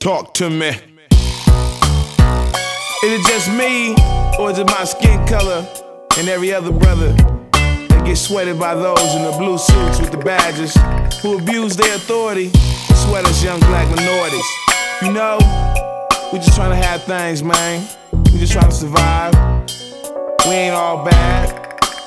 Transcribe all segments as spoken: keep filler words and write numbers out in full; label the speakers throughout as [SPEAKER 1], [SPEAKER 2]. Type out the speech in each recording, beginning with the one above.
[SPEAKER 1] Talk to me. Is it just me, or is it my skin color and every other brother that gets sweated by those in the blue suits with the badges who abuse their authority and sweat us young black minorities? You know, we just trying to have things, man. We just trying to survive. We ain't all bad.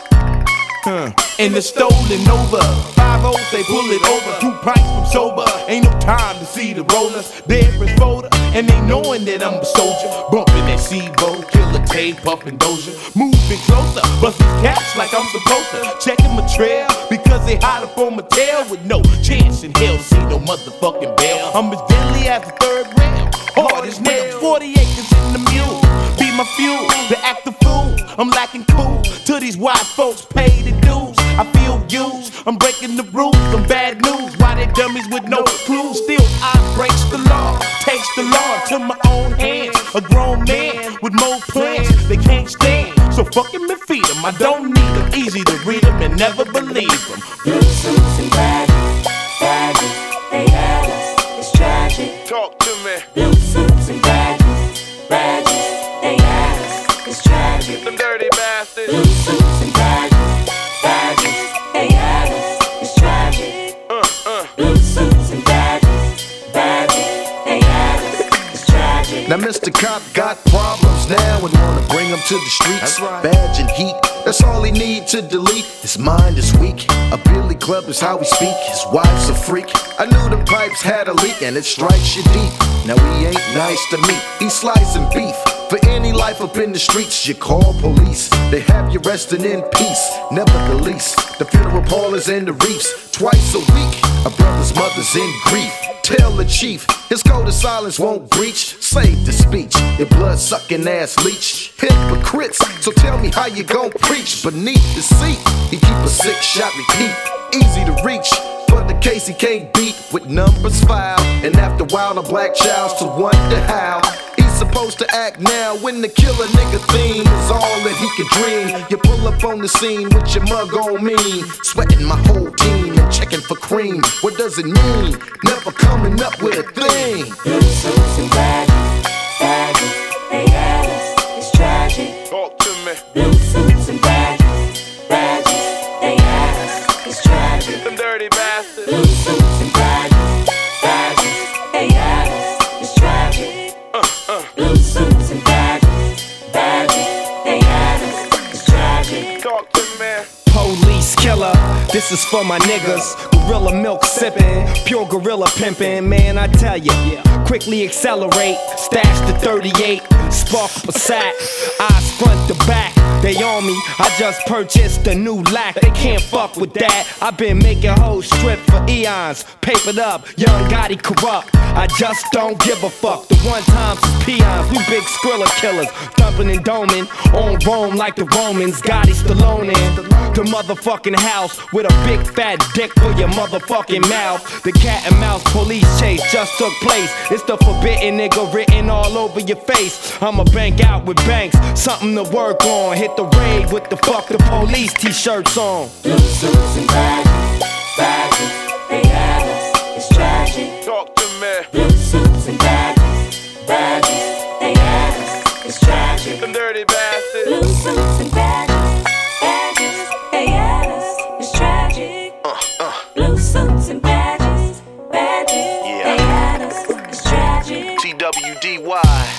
[SPEAKER 1] Huh.
[SPEAKER 2] And it's stolen over. Five O's, they pull it over. Two pints from sober. Ain't no time to see the rollers. There is folder, and they knowing that I'm a soldier. Bumping that C-Bo, killer tape, puffin' Doja. Moving closer, bustin' cash like I'm supposed to. Checking my trail, because they hide up on my tail with no chance in hell. See no motherfucking bail. I'm as deadly as the third rail. Hard as nails, forty acres in the mule. Be my fuel, to act the fool. I'm lacking cool, till these white folks pay the dues. I feel used, I'm breaking the rules. I'm bad news, why they dummies with no clues? Still I breaks the law, takes the law to my own hands. A grown man with more plans they can't stand. So fuck him and feed him, I don't need them. Easy to read them and never believe them.
[SPEAKER 3] Blue suits and badges, badges, they had us, it's tragic.
[SPEAKER 1] Talk to me.
[SPEAKER 3] Blue suits and badges, badges, they had us, it's tragic.
[SPEAKER 1] Them dirty bastards.
[SPEAKER 3] Blue suits and badges, badges, they had us, it's tragic.
[SPEAKER 1] Uh, uh.
[SPEAKER 3] Blue suits and badges, badges, they had us, it's tragic.
[SPEAKER 4] Now Mister Cop got problems now and wanna bring him to the streets.
[SPEAKER 1] That's right.
[SPEAKER 4] Badge and heat, that's all he need to delete. His mind is weak, a billy club is how we speak. His wife's a freak, I knew the pipes had a leak and it strikes you deep. Now he ain't nice to me, he's slicing beef. For any life up in the streets, you call police. They have you resting in peace, never the least. The funeral parlors and the reefs, twice a week. A brother's mother's in grief. Tell the chief, his code of silence won't breach. Save the speech, your blood-sucking ass leech. Hypocrites, so tell me how you gon' preach. Beneath the seat, he keep a six-shot repeat. Easy to reach, but the case he can't beat. With numbers filed, and after a while the black child's to wonder how he's supposed to act now when the killer nigga theme is all that he could dream. You pull up on the scene with your mug on me, sweating my whole team and checking for cream. What does it mean? Never coming up with a thing.
[SPEAKER 3] Blue suits and badges, badges, they had us, it's tragic.
[SPEAKER 1] Talk to me.
[SPEAKER 3] Blue suits and badges, badges, they had us, it's tragic.
[SPEAKER 1] Them dirty bastards.
[SPEAKER 3] Blue suits and badges, badges, they had us, it's tragic.
[SPEAKER 1] Uh, uh.
[SPEAKER 3] Blue suits and badges, badges, they had us, it's tragic.
[SPEAKER 1] Talk to me.
[SPEAKER 2] Police killer, this is for my niggas. Gorilla milk sipping, pure gorilla pimping. Man, I tell ya, quickly accelerate, stash the thirty-eight, spark up a sack, eyes front to back. They on me, I just purchased a new lack. They can't fuck with that. I've been making hoes strip for eons, papered up, young Gotti corrupt. I just don't give a fuck. The one times is peons, we big Skrilla killers, dumping and doming on Rome like the Romans. Gotti Stallone in the motherfucking house with a big fat dick for your motherfucking mouth. The cat and mouse police chase just took place. It's the forbidden nigga written all over your face. I'ma bank out with banks, something to work on. Hit the raid with the fuck the police t-shirts on.
[SPEAKER 3] Blue suits and badges, badges, they had us, it's tragic.
[SPEAKER 1] Talk to me.
[SPEAKER 3] Blue suits and badges, badges, they had us, it's tragic.
[SPEAKER 1] Them dirty bastards.
[SPEAKER 3] Blue suits and badges, badges, they had us, it's tragic.
[SPEAKER 1] Uh, uh.
[SPEAKER 3] Blue suits and badges, badges,
[SPEAKER 1] Yeah.
[SPEAKER 3] they had us, it's tragic.
[SPEAKER 1] T W D Y.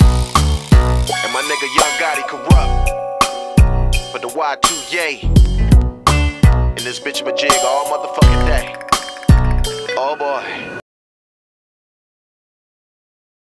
[SPEAKER 1] And my nigga Young Gotti corrupt. For the Y two yay. And this bitch of a jig all motherfucking day. Oh boy.